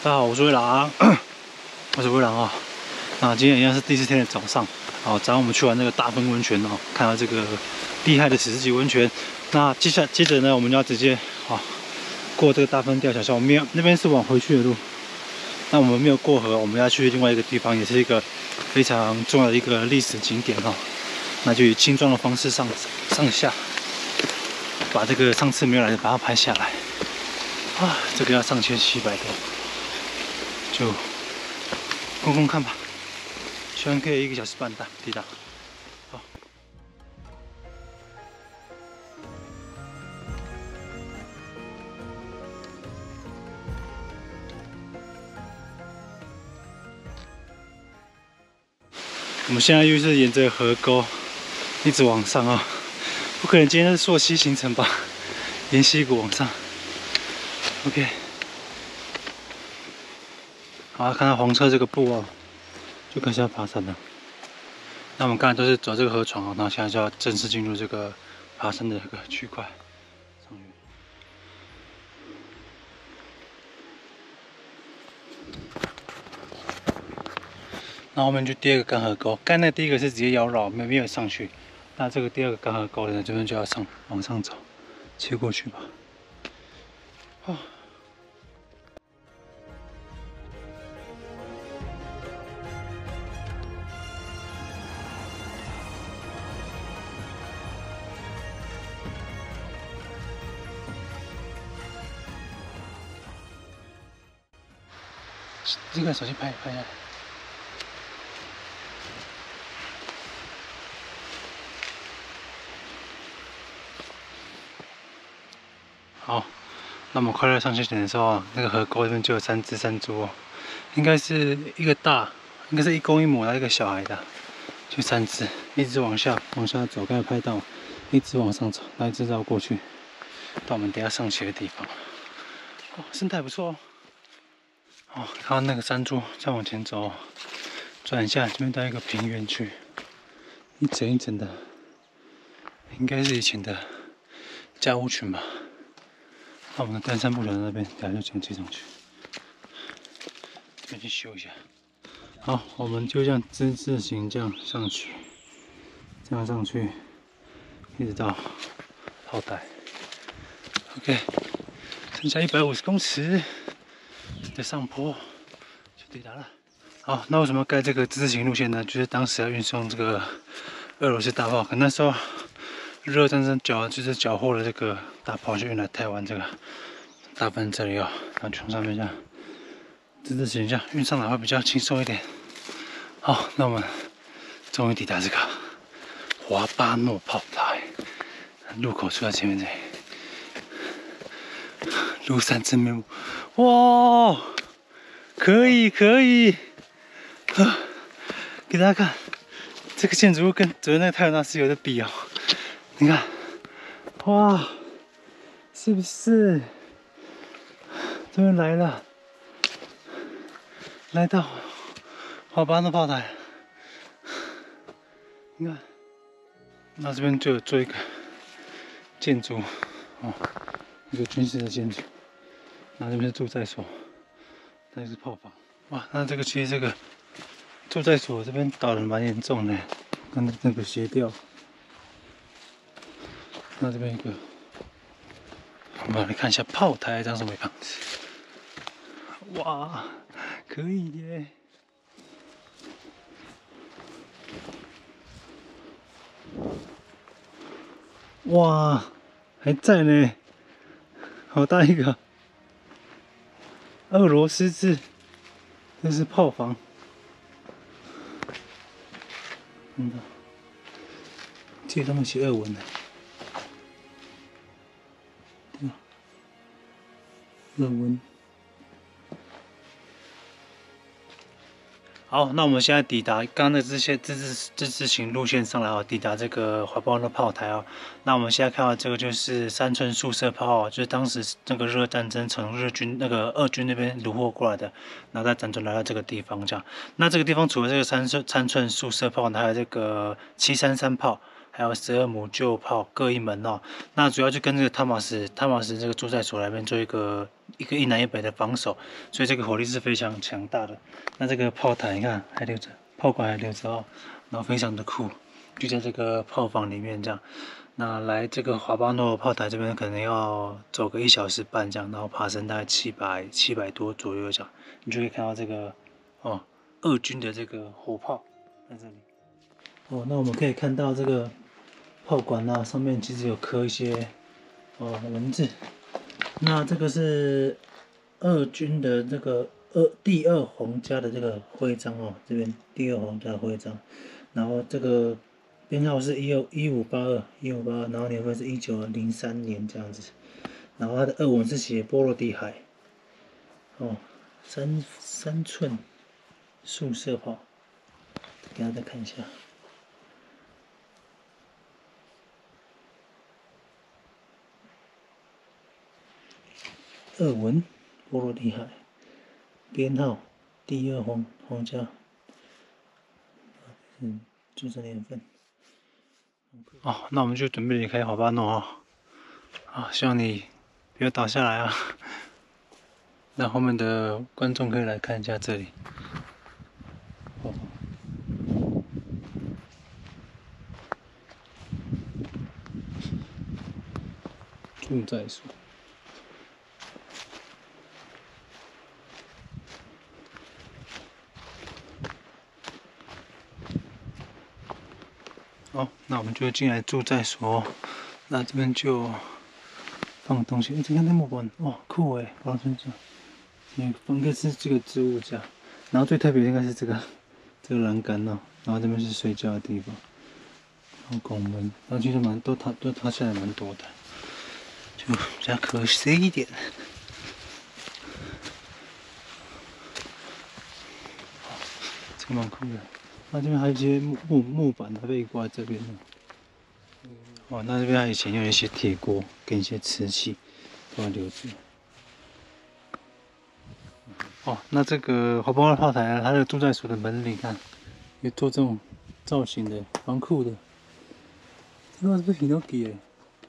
大家好，我是魏狼，我是魏狼啊。那今天一样是第4天的早上，早上我们去完那个大分温泉哦，看到这个厉害的史诗级温泉。那接着呢，我们要直接过这个大分吊桥下，我们那边是往回去的路。那我们没有过河，我们要去另外一个地方，也是一个非常重要的一个历史景点哦。那就以轻装的方式上下，把这个上次没有来的把它拍下来。这个要上1700多，就逛看吧。希望可以1个小时半抵达。好。我们现在又是沿着河沟一直往上啊，不可能今天是溯溪行程吧？沿溪谷往上。OK。好，看到黄车这个布哦，就开始要爬山了。那我们刚才都是走这个河床啊，然后现在就要正式进入这个爬山的这个区块上去。那后面就第2个干河沟，刚才第1个是直接要绕，没有上去。那这个第2个干河沟呢，这边就要往上走，切过去吧。这个手机拍一下。好，那我们快乐上去点的时候，那个河沟这边就有3只山猪哦，应该是一个大，应该是1公1母，然后1个小孩的，就3只，一直往下走，刚才拍到，一直往上走，然后一直绕过去，到我们等下上去的地方。生态不错哦。看到那个山猪再往前走，转一下这边到一个平原去，一整一整的，应该是以前的家屋群吧。那我们的登山步道那边，等下就这样接上去，这边去修一下。好，我们就这样之字形这样上去，这样上去，一直到炮台。OK， 剩下150公尺的上坡就抵达了。好，那为什么要盖这个之字形路线呢？就是当时要运送这个俄罗斯大炮，可那时候日俄战争缴获了这个大炮，就运来台湾这个大分这里哦，然后从上面这样之字形这样运上来会比较轻松一点。好，那我们终于抵达这个华巴诺炮台，入口就在前面这里。庐山真面目，哇，可以，给大家看这个建筑物跟昨天那个太阳大师有的比哦。你看，哇，是不是？终于来了，来到华巴诺炮台。你看，那这边就有做一个建筑哦，一个军事的建筑。那这边是住宅所，那就是炮房。哇，那这个其实这个住宅所这边倒的蛮严重的，看那个斜吊。那这边一个，我们来看一下炮台长什么样子。哇，可以耶！哇，还在呢，好大一个。俄罗斯字，这是炮房。这他们写俄文的。俄文。好，那我们现在抵达刚刚的这些自治行路线上来哦，抵达这个华巴诺炮台哦。那我们现在看到这个就是3寸速射炮，就是当时那个日俄战争从俄军那边俘获过来的，然后再辗转来到这个地方这样。那这个地方除了这个3寸速射炮，还有这个733炮。还有12母旧炮各1门哦。那主要就跟这个汤马斯这个住宅所那边做一个一南一北的防守，所以这个火力是非常强大的。那这个炮台你看还留着，炮管还留着哦，然后非常的酷，就在这个炮房里面这样。那来这个华巴诺炮台这边可能要走个1小时半这样，然后爬升大概700多左右这样，你就可以看到这个哦俄军的这个火炮在这里。哦，那我们可以看到这个炮管啊，上面其实有刻一些文字。那这个是俄军的这个第二皇家的这个徽章哦，这边第二皇家的徽章，然后这个编号是1582，然后年份是1903年这样子，然后它的俄文是写波罗的海，哦，三寸速射炮，给大家再看一下。俄文波罗的海，编号第二皇家，注册年份。哦，那我们就准备离开华巴诺哦。啊，希望你不要倒下来啊！让后面的观众可以来看一下这里。哦，住宅所。好，那我们就进来住宅所。那这边就放东西。你看那木板，哇，酷诶，保存架。放个是这个置物架，然后最特别的应该是这个栏杆哦，然后这边是睡觉的地方，然后拱门，然后其实都塌下来蛮多的，就比较可惜一点。这个蛮酷的。那这边还有一些木板它被挂在这边呢。哦，那这边以前有一些铁锅跟一些瓷器都要留着。哦，那这个华邦二炮台啊，它的住宅所的门你看，有做这种造型的，蛮酷的。这个是不是 Hinoki 哎？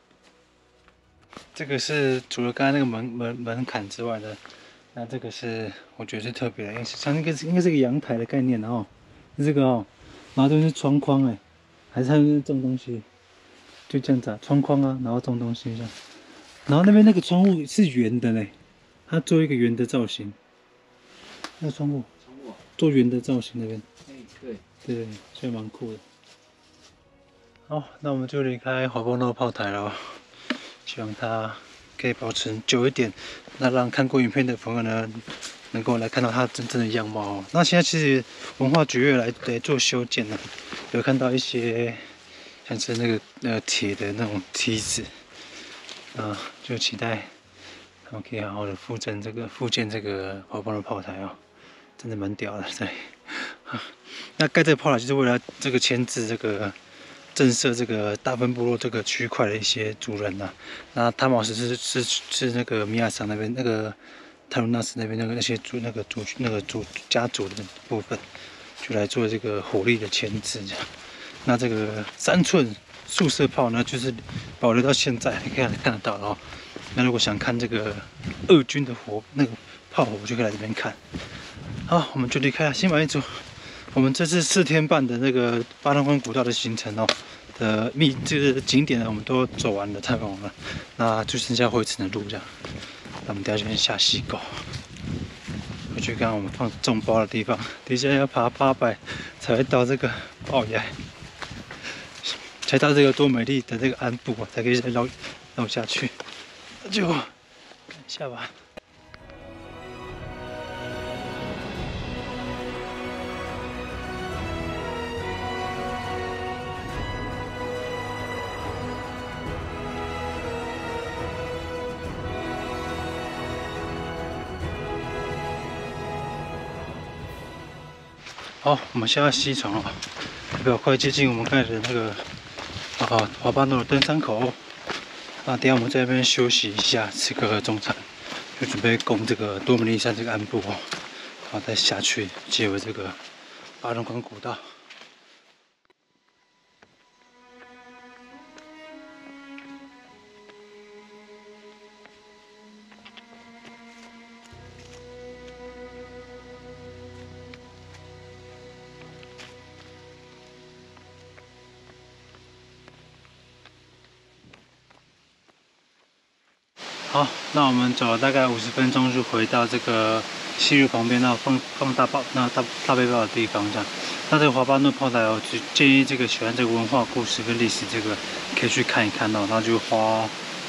这个是除了刚才那个门槛之外的，那这个是我觉得是特别的，像应该是个阳台的概念哦，是这个哦，然后这边是窗框哎，还是它是这种东西，就这样子啊，窗框啊，然后这种东西这样，然后那边那个窗户是圆的嘞，它做一个圆的造型。那个窗户做圆的造型那边，对，所以蛮酷的。好，那我们就离开华波诺炮台了，希望它可以保持久一点，那让看过影片的朋友呢，能够来看到它真正的样貌哦。那现在其实文化局来做修建呢，有看到一些像是那个铁的那种梯子，就期待他们可以好好的复建这个华波诺炮台哦。真的蛮屌的，对。那盖这个炮台就是为了这个牵制这个震慑这个大分部落这个区块的一些族人呐、那塔马什是那个米亚桑那边那个泰鲁纳斯那边那些族家族的部分，就来做这个火力的牵制这样。那这个3寸速射炮呢，就是保留到现在，你可以看得到哦。那如果想看这个俄军的炮火，就可以来这边看。好，我们就离开了新马一组。我们这次4天半的那个巴东关古道的行程哦，这个景点呢，我们都走完了，太完了。那就剩下回程的路这样。那我们等下就先下溪沟，回去看我们放重包的地方。等一下要爬800才会到这个龅崖，才到这个多美丽的这个安布啊，才可以再绕下去。那就看一下吧。好，我们现在西床了，代表快接近我们刚才的那个华巴诺的登山口。那等下我们在这边休息一下，吃个中餐，就准备攻这个多米利山这个安布哦，然后再下去接回这个巴东关古道。 好，那我们走了大概50分钟，就回到这个西路旁边那放大背包的地方这样。那这个华巴诺炮台哦，只建议这个喜欢这个文化故事跟历史这个可以去看一看哦，然后就花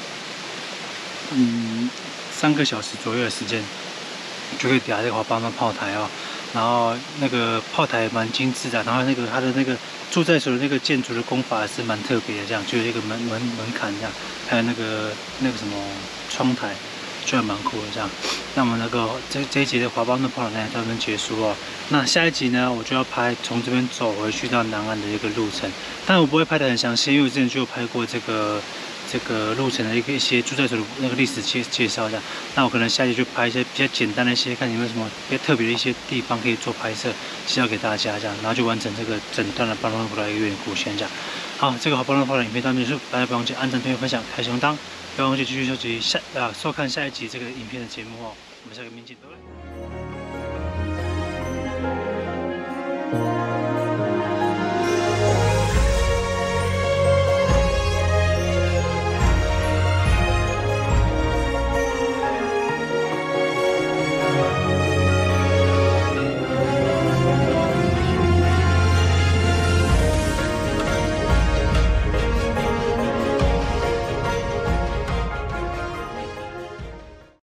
3个小时左右的时间，就可以抵达这个华巴诺炮台哦。然后那个炮台蛮精致的，然后它的那个住在所的那个建筑的工法还是蛮特别的，这样就有一个门槛这样，还有那个什么窗台，就还蛮酷的这样。那我们这一集的华巴诺炮台呢到这边结束哦。那下一集呢，我就要拍从这边走回去到南岸的一个路程，但我不会拍得很详细，因为我之前就有拍过这个路程的一些住在所的那个历史介绍这样。那我可能下集就拍一些比较简单的一些，看有没有什么比较特别的一些地方可以做拍摄，介绍给大家这样，然后就完成这个整段的巴诺普的一个远古线这样。好，这个好巴诺普的影片到这边结束，大家不要忘记按赞、订阅、分享、开小铃铛，不要忘记继续收看下一集这个影片的节目哦。我们下个影片见，拜拜。